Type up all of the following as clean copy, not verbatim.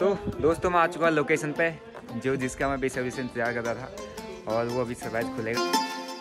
तो दोस्तों मैं आ चुका लोकेशन पे जो जिसका मैं बेसब्री से इंतजार कर रहा था और वो अभी सरप्राइज खुलेगा।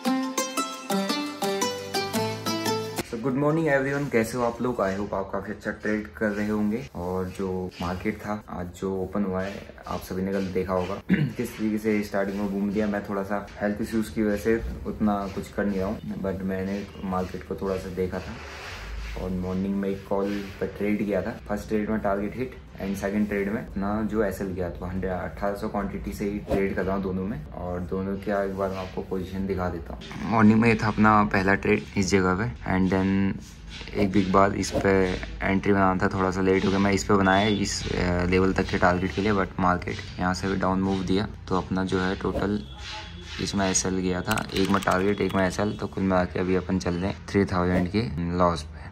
तो गुड मॉर्निंग एवरीवन, कैसे हो आप लोग? आई होप आप काफी अच्छा ट्रेड कर रहे होंगे। और जो मार्केट था आज जो ओपन हुआ है आप सभी ने कल देखा होगा किस तरीके से स्टार्टिंग में बूम दिया। मैं थोड़ा सा हेल्थ इश्यूज की वजह से उतना कुछ कर नहीं रहा हूँ, बट मैंने मार्केट को थोड़ा सा देखा था और मॉर्निंग में एक कॉल पर ट्रेड किया था। फर्स्ट ट्रेड में target hit and second trade में ना जो एसएल गया तो 1800 क्वांटिटी से ही ट्रेड कर रहा हूँ दोनों में। और दोनों क्या एक बार मैं आपको पोजीशन दिखा देता हूँ। मॉर्निंग में ये था अपना पहला ट्रेड इस जगह पे एंड देन एक बिग बार इस पे एंट्री बनाना था, थोड़ा सा लेट हो गया। मैं इस पे बनाया इस लेवल तक के टारगेट के लिए, बट मार्केट यहाँ से भी डाउन मूव दिया तो अपना जो है टोटल इसमें एसएल गया था, एक में टारगेट एक में एसएल, तो कुल मिला के अभी अपन चल रहे हैं 3000 के लॉस पे।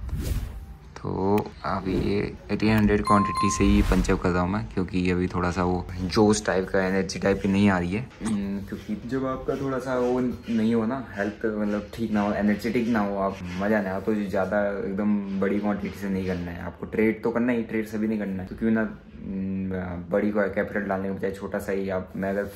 तो अभी ये 1800 क्वांटिटी से ही पंचअप कर रहा हूँ मैं, क्योंकि अभी थोड़ा सा वो जोश टाइप का एनर्जी टाइप की नहीं आ रही है। क्योंकि जब आपका थोड़ा सा वो नहीं हो ना, हेल्थ मतलब ठीक ना हो, एनर्जेटिक ना हो, आप मजा नहीं आ तो ज़्यादा एकदम बड़ी क्वांटिटी से नहीं करना है आपको। ट्रेड तो करना ही, ट्रेड सभी नहीं करना है, क्योंकि ना बड़ी कैपिटल डालने के बजाय छोटा सा ही आप, मैं अगर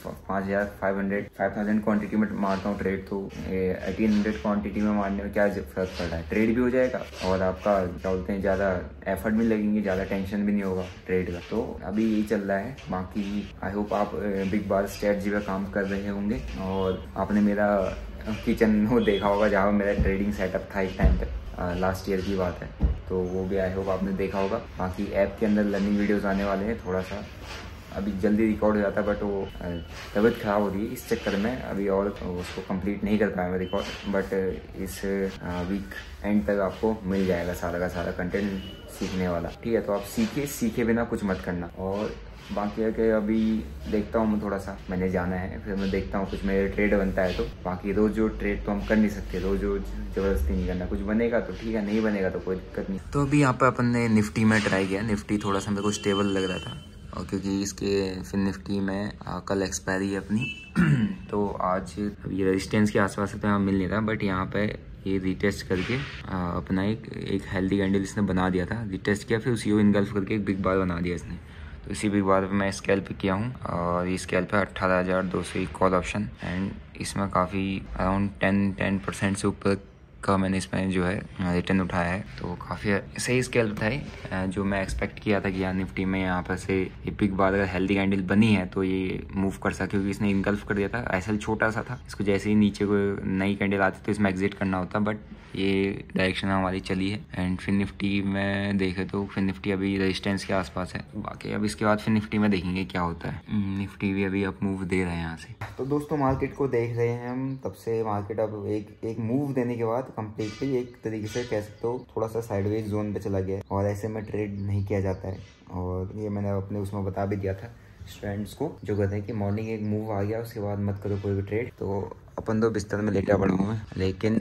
5000 क्वांटिटी में मारता हूँ ट्रेड तो 1800 क्वांटिटी में मारने में क्या फर्क पड़ रहा है। ट्रेड भी हो जाएगा और आपका क्या बोलते हैं ज़्यादा एफर्ट भी लगेंगे, ज़्यादा टेंशन भी नहीं होगा ट्रेड का। तो अभी यही चल रहा है। बाकी आई होप आप बिग बार स्ट्रेटजी पे काम कर रहे होंगे और आपने मेरा किचन वो देखा होगा जहाँ मेरा ट्रेडिंग सेटअप था एक टाइम पे, लास्ट ईयर की बात है, तो वो भी आई होप आपने देखा होगा। बाकी ऐप के अंदर लर्निंग वीडियोस आने वाले हैं, थोड़ा सा अभी जल्दी रिकॉर्ड हो जाता है, बट वो तबीयत खराब हो रही है इस चक्कर में अभी और उसको कंप्लीट नहीं कर पाया मैं रिकॉर्ड। बट इस वीक एंड तक आपको मिल जाएगा सारा का सारा कंटेंट सीखने वाला, ठीक है? तो आप सीखे बिना कुछ मत करना। और बाकी है कि अभी देखता हूँ मैं, थोड़ा सा मैंने जाना है, फिर मैं देखता हूँ कुछ मेरे ट्रेड बनता है तो। बाकी रोज जो ट्रेड तो हम कर नहीं सकते, रोज जबरदस्ती नहीं करना। कुछ बनेगा तो ठीक है, नहीं बनेगा तो कोई दिक्कत नहीं। तो अभी यहाँ पे अपन ने निफ्टी में ट्राई किया। निफ्टी थोड़ा सा मेरे को स्टेबल लग रहा था, और क्योंकि इसके फिर निफ्टी में कल एक्सपायरी है अपनी तो आज ये रेजिस्टेंस के आसपास से तो यहाँ मिल नहीं रहा, बट यहाँ पे ये रीटेस्ट करके अपना एक हेल्दी कैंडल इसने बना दिया था। रीटेस्ट किया, फिर उसी को इनगल्फ करके एक बिग बार बना दिया इसने। तो इसी बिग बार पे मैं स्कैल्प किया हूँ और ये स्कैल्प है 18,200 कॉल ऑप्शन एंड इसमें काफ़ी अराउंड 10% से ऊपर का मैंने इसमें जो है रिटर्न उठाया है। तो काफ़ी सही स्कैल्प था जो मैं एक्सपेक्ट किया था कि यार निफ्टी में यहाँ पर से ये बिग बार अगर हेल्दी कैंडल बनी है तो ये मूव कर सकती, क्योंकि इसने इनगल्फ कर दिया था। एसएल छोटा सा था, इसको जैसे ही नीचे को नई कैंडल आती तो इसमें एग्जिट करना होता, बट ये डायरेक्शन हमारी चली है। एंड फिर निफ्टी में देखे तो फिर निफ्टी अभी रेजिस्टेंस के आसपास है। बाकी अब इसके बाद फिर निफ्टी में देखेंगे क्या होता है। निफ्टी भी अभी अप मूव दे रहे हैं यहाँ से। तो दोस्तों मार्केट को देख रहे हैं हम तब से। मार्केट अब एक मूव देने के बाद कम्प्लीटली एक तरीके से कह सकते हो थोड़ा सा साइडवेज जोन पे चला गया, और ऐसे में ट्रेड नहीं किया जाता है। और ये मैंने अपने उसमें बता भी दिया था स्टूडेंट्स को जो कहते हैं कि मॉर्निंग एक मूव आ गया उसके बाद मत करो कोई भी ट्रेड। तो अपन तो बिस्तर में लेटा पड़ा हूँ मैं, लेकिन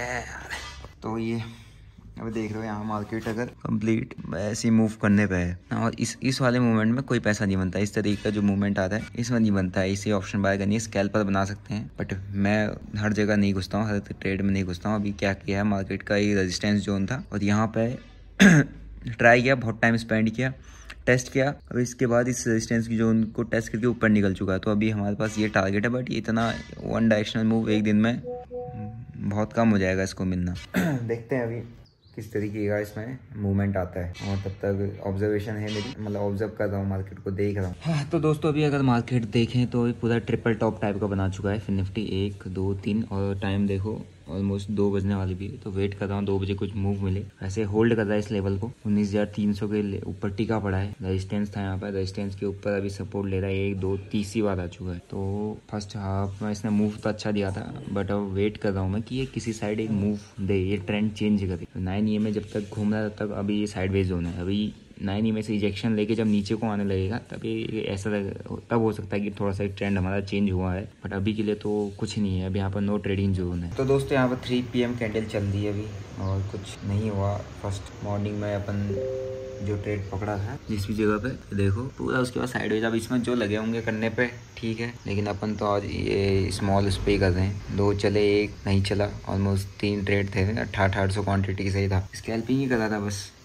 तो ये अब देख रहे हो यहाँ मार्केट अगर कंप्लीट ऐसी मूव करने पे है, और इस वाले मूवमेंट में कोई पैसा नहीं बनता। इस तरीके का जो मूवमेंट आता है इसमें नहीं बनता है। इसे ऑप्शन बाय करनी है, स्कैल्पर बना सकते हैं, बट मैं हर जगह नहीं घुसता हूँ, हर ट्रेड में नहीं घुसता हूँ। अभी क्या किया है, मार्केट का ये रेजिस्टेंस जोन था और यहाँ पे ट्राई किया, बहुत टाइम स्पेंड किया, टेस्ट किया। अब इसके बाद इस रेजिस्टेंस की जोन को टेस्ट करके ऊपर निकल चुका है। तो अभी हमारे पास ये टारगेट है, बट ये इतना वन डायरेक्शनल मूव एक दिन में बहुत कम हो जाएगा इसको मिलना। देखते हैं अभी किस तरीके का इसमें मूवमेंट आता है, और तब तक ऑब्जर्वेशन है मेरी, मतलब ऑब्जर्व कर रहा हूँ मार्केट को, देख रहा हूँ। हाँ, तो दोस्तों अभी अगर मार्केट देखें तो पूरा ट्रिपल टॉप टाइप का बना चुका है फिर निफ्टी 1, 2, 3 और टाइम देखो ऑलमोस्ट 2 बजने वाली भी है। तो वेट कर रहा हूँ 2 बजे कुछ मूव मिले। ऐसे होल्ड कर रहा है इस लेवल को, 19,300 के ऊपर टिका पड़ा है। रेजिस्टेंस था यहाँ पर, रेजिस्टेंस के ऊपर अभी सपोर्ट ले रहा है 1, 2, तीसरी बार आ चुका है। तो फर्स्ट हाफ में इसने मूव तो अच्छा दिया था, बट अब वेट कर रहा हूँ मैं कि ये किसी साइड एक मूव दे, ये ट्रेंड चेंज करे। 9 में जब तक घूम रहा है तब तक अभी ये साइडवेज जोन है। अभी 9 में से इजेक्शन लेके जब नीचे को आने लगेगा तब ये ऐसा तब हो सकता है कि थोड़ा सा ट्रेंड हमारा चेंज हुआ है, बट अभी के लिए तो कुछ नहीं है। अभी यहाँ पर नो ट्रेडिंग जोन है। तो दोस्तों यहाँ पर 3 PM कैंडल चल रही है अभी और कुछ नहीं हुआ। फर्स्ट मॉर्निंग में अपन जो ट्रेड पकड़ा था जिस भी जगह पे देखो पूरा, उसके बाद साइडवेज। अब इसमें जो लगे होंगे करने पे ठीक है, लेकिन अपन तो आज ये स्मॉल उस पे कर रहे हैं। 2 चले, 1 नहीं चला, ऑलमोस्ट 3 ट्रेड थे, 1800 क्वांटिटी सही था। स्कैल्पिंग ही कर रहा था बस,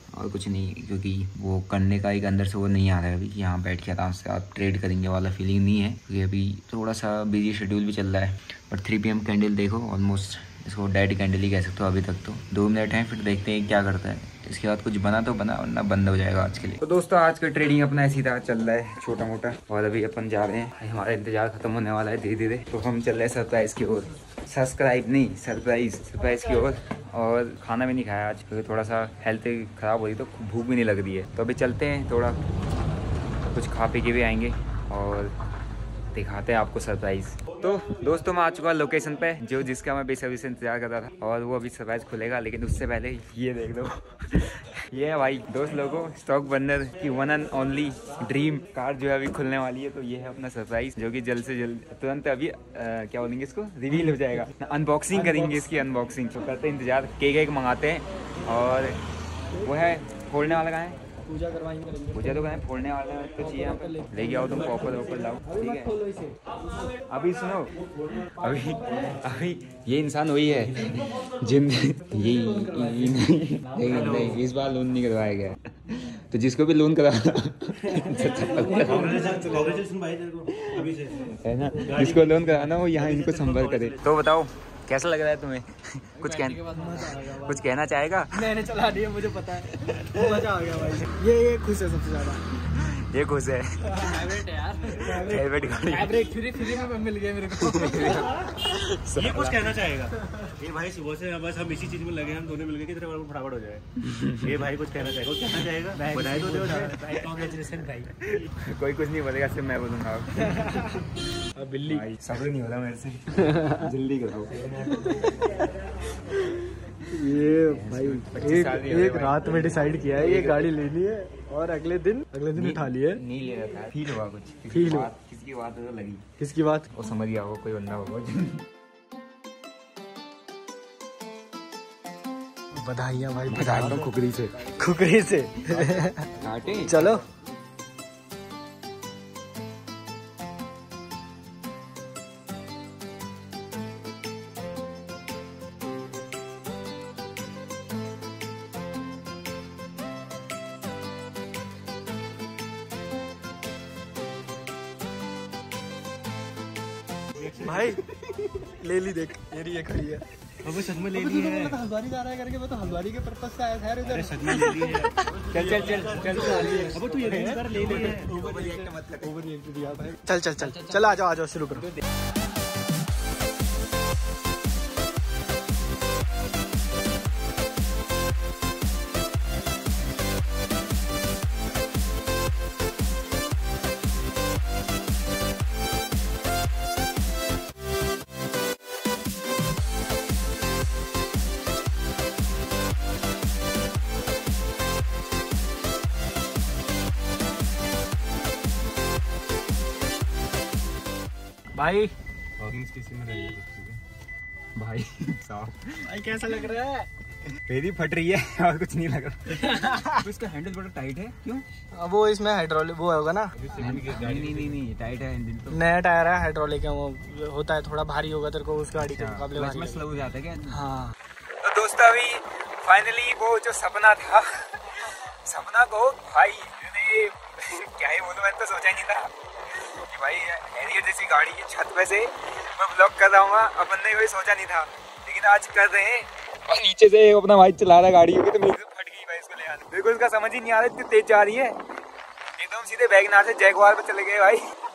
और कुछ नहीं, क्योंकि वो करने का एक अंदर से वो नहीं आ रहा है अभी कि यहाँ बैठ के आराम से आप ट्रेड करेंगे वाला फीलिंग नहीं है, क्योंकि अभी थोड़ा सा बिजी शेड्यूल भी चल रहा है। बट 3 PM कैंडल देखो, ऑलमोस्ट इसको डेड कैंडल ही कह सकते हो अभी तक। तो 2 मिनट हैं, फिर देखते हैं क्या करता है। इसके बाद कुछ बना तो बना, वरना बंद हो जाएगा आज के लिए। तो दोस्तों आज का ट्रेडिंग अपना ऐसी तरह चल रहा है छोटा मोटा, और अभी अपन जा रहे हैं, हमारा इंतजार खत्म होने वाला है धीरे धीरे। तो हम चल रहे हैं सरप्राइज की ओर, सरप्राइज की ओर। और खाना भी नहीं खाया आज, क्योंकि थोड़ा सा हेल्थ ख़राब हो रही, तो भूख भी नहीं लग रही है। तो अभी चलते हैं, थोड़ा कुछ खा पी के भी आएंगे और दिखाते हैं आपको सरप्राइज। तो दोस्तों मैं आ चुका लोकेशन पे, जो जिसका मैं बेसब्री से इंतजार कर रहा था, और वो अभी सरप्राइज खुलेगा। लेकिन उससे पहले ये देख दो ये है भाई दोस्त लोगों, स्टॉक बर्नर की 1 and only ड्रीम कार जो है अभी खुलने वाली है। तो ये है अपना सरप्राइज, जो कि जल्द से जल्द तुरंत अभी क्या बोलेंगे इसको, रिवील हो जाएगा। अनबॉक्सिंग करेंगे इसकी, अनबॉक्सिंग। तो करते हैं इंतजार, केक मंगाते हैं। और वो है फोड़ने वाला कहाँ है, पूजा करवाएंगे, पूजा तो कहें फोड़ने वाला है तो चाहिए, यहाँ पे लेके आओ तुम, पॉपर लाओ, ठीक है। अभी सुनो, अभी ये इंसान वही है जिन ये नहीं, इस बार लोन नहीं करवाया गया, तो जिसको भी लोन करा है ना, जिसको लोन कराना वो यहाँ इनको संपर्क करे। तो बताओ कैसा लग रहा है तुम्हें? कुछ कहना चाहेगा? मैंने चला दिया, मुझे पता है, मजा आ गया भाई। ये खुश है सबसे ज्यादा, ये खुश है। फेवरेट गाड़ी फ्री में मिल गया मेरे को। ये कुछ कहना चाहेगा? ये भाई सुबह से बस हम इसी चीज में लगे, हम दोनों मिल गए कि तेरे फटाफट हो जाए। ये भाई कुछ कहना चाहेगा? कुछ कहना चाहेगा? बनाए तो दो। कांग्रेचुलेशन भाई। कोई कुछ नहीं बोलेगा, सिर्फ मैं बोलूँगा। अब बिल्ली सब्र नहीं हो रहा मेरे से, जल्दी कराओ। ये भाई एक रात में डिसाइड किया है ये गाड़ी लेनी है, और अगले दिन उठा लिए। नहीं ले रहा था, फील हुआ कुछ, फील हुआ, किसकी बात तो लगी। किसकी बात? वो समझ गया होगा, कोई बंदा होगा। बधाइयाँ भाई, बधाइयाँ खुकरी से काटे। चलो भाई, ले ली देख, ये खड़ी है। अब सच में ले ली है। हल्द्वारी जा रहा है करके, मैं तो हल्द्वारी के पर्पस से आया था यार इधर। सच में ले ली है। चल अब तू ये ले ले, ओवर रिएक्ट दिया भाई। चल आ जाओ शुरू करो। भाई वॉकिंग स्टेशन में रहिए भाई साहब, भाई कैसा लग रहा है? मेरी फट रही है और कुछ नहीं लग रहा। तो इसका हैंडल बड़ा टाइट है, क्यों? वो इसमें हाइड्रोलिक वो होगा ना। नहीं टाइट है हैंडल तो। नया टायर है हाइड्रोलिक है, वो होता है थोड़ा भारी होगा तेरे को उस गाड़ी के मुकाबले। में स्लो हो जाता है क्या? हाँ। तो दोस्तों अभी फाइनली वो जो सपना था, सपना को भाई क्या ही बोलूं, मैंने तो सोचा ही नहीं था कि भाई हैरियर जैसी गाड़ी की छत पे से मैं ब्लॉग कर रहा हूँ। अपन ने कोई सोचा नहीं था, लेकिन आज कर रहे हैं। और नीचे से अपना भाई चला रहा गाड़ी होगी, तो मेरे से फट गई भाई इसको ले आने। मेरे को इसका समझ ही नहीं आ रहा इतनी तेज जा रही है, एकदम सीधे वैगनार से जैगुआर पे चले गए भाई।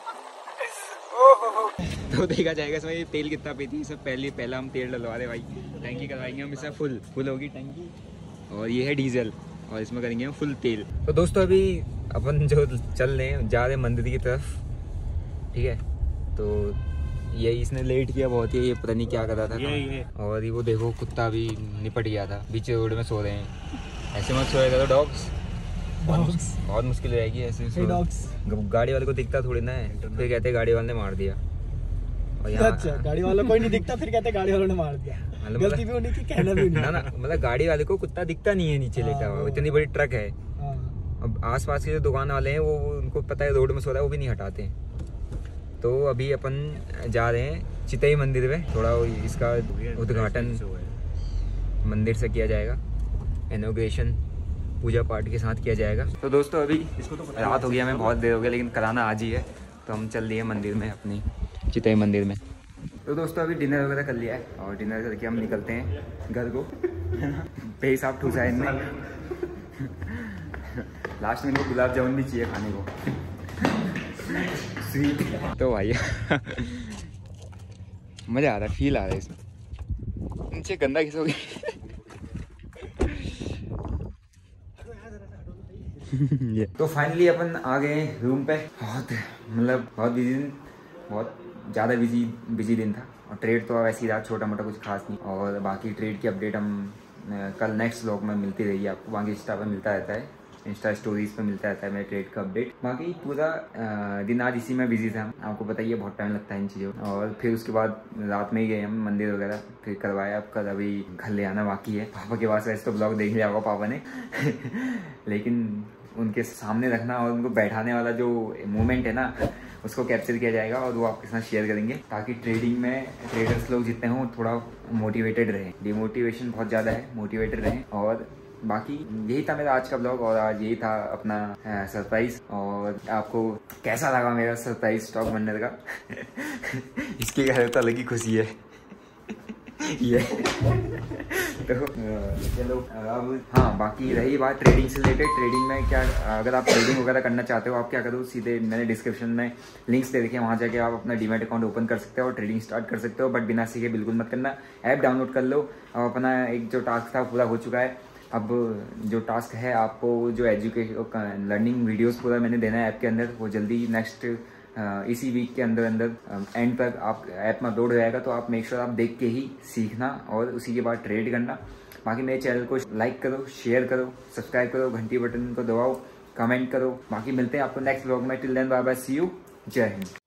ओहो। तो देखा जाएगा इसमें ये तेल कितना पीती है। सब पहला हम तेल डलवा रहे भाई, टंकी करवाएंगे हम, इससे फुल होगी टंकी। और ये है डीजल, और इसमें करेंगे हम फुल तेल। तो दोस्तों अभी अपन जो चल रहे हैं, जा रहे हैं मंदिर की तरफ, ठीक है। तो ये इसने लेट किया बहुत, ये पता नहीं क्या कर रहा था ये। और ये वो देखो कुत्ता भी निपट गया था, बीच रोड में सो रहे हैं। ऐसे मत सोएगा तो डॉग्स बहुत मुश्किल हो जाएगी ऐसे। गाड़ी वाले को दिखता थोड़ी ना है, फिर कहते गाड़ी वाले ने मार दिया। और यहाँ अच्छा, गाड़ी वाला कोई नहीं दिखता, फिर कहते गाड़ी वालों ने मार दिया। गलती भी होनी थी, कहना भी नहीं। ना मतलब गाड़ी वाले को कुत्ता दिखता नहीं है नीचे लेटा हुआ, इतनी बड़ी ट्रक है। अब आसपास के जो दुकान वाले हैं वो उनको पता है रोड में सो रहा है, वो भी नहीं हटाते। तो अभी अपन जा रहे हैं चितई मंदिर में, थोड़ा इसका उद्घाटन मंदिर से किया जाएगा, इनॉग्रेशन पूजा पाठ के साथ किया जाएगा। तो दोस्तों अभी रात हो गई, हमें बहुत देर हो गया, लेकिन कराना आज ही है, तो हम चल दिए मंदिर में, अपनी चितई मंदिर में। तो दोस्तों अभी डिनर वगैरह कर लिया है और डिनर करके हम निकलते हैं घर को। बेहिसाब ठूसा है इनमें। लास्ट में इनको गुलाब जामुन भी चाहिए खाने को, स्वीट। तो भाई मज़ा आ रहा है, फील आ रहा है इसमें। नीचे गंदा किसोगे। तो फाइनली अपन आ गए रूम पे। बहुत बिजी दिन, बहुत ज़्यादा बिजी दिन था। और ट्रेड तो वैसे ही रहा, छोटा मोटा कुछ खास नहीं। और बाकी ट्रेड की अपडेट हम कल नेक्स्ट व्लॉग में मिलती रहेगी आपको। बाकी इंस्टा पे मिलता रहता है, इंस्टा स्टोरीज पे मिलता रहता है मेरे ट्रेड का अपडेट। बाकी पूरा दिन आज इसी में बिजी था, आपको पता ही है, बहुत टाइम लगता है इन चीज़ों। और फिर उसके बाद रात में ही गए हम मंदिर वगैरह, फिर करवाया। अब कल अभी घर ले आना बाकी है। पापा के पास वैसे तो ब्लॉग देख लिया होगा पापा ने। लेकिन उनके सामने रखना और उनको बैठाने वाला जो मोमेंट है ना, उसको कैप्चर किया जाएगा और वो आपके साथ शेयर करेंगे, ताकि ट्रेडिंग में ट्रेडर्स लोग जितने हों थोड़ा मोटिवेटेड रहें। डिमोटिवेशन बहुत ज़्यादा है, मोटिवेटेड रहें। और बाकी यही था मेरा आज का ब्लॉग, और आज यही था अपना सरप्राइज। और आपको कैसा लगा मेरा सरप्राइज स्टॉक बनने का? इसके घर तो अलग ही खुशी है। ये तो चलो अब हाँ, बाकी रही बात ट्रेडिंग से रिलेटेड। ट्रेडिंग में क्या, अगर आप ट्रेडिंग वगैरह करना चाहते हो, आप क्या करो, सीधे मैंने डिस्क्रिप्शन में लिंक्स दे रखे हैं, वहाँ जाके आप अपना डीमैट अकाउंट ओपन कर सकते हो और ट्रेडिंग स्टार्ट कर सकते हो। बट बिना सीखे बिल्कुल मत करना, ऐप डाउनलोड कर लो। और अपना एक जो टास्क था पूरा हो चुका है। अब जो टास्क है, आपको जो एजुकेशन लर्निंग वीडियोस पूरा मैंने देना है ऐप के अंदर, वो जल्दी नेक्स्ट इसी वीक के अंदर एंड तक आप ऐप में अपलोड हो जाएगा। तो आप मेक श्योर आप देख के ही सीखना और उसी के बाद ट्रेड करना। बाकी मेरे चैनल को लाइक करो, शेयर करो, सब्सक्राइब करो, घंटी बटन को दबाओ, कमेंट करो। बाकी मिलते हैं आपको नेक्स्ट व्लॉग में। Till then bye bye, see you, जय हिंद।